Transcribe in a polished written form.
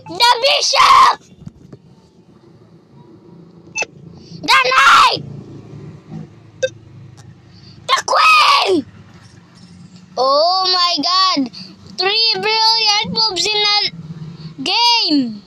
The bishop! The knight! The queen! Oh my god! 3 brilliant moves in a game!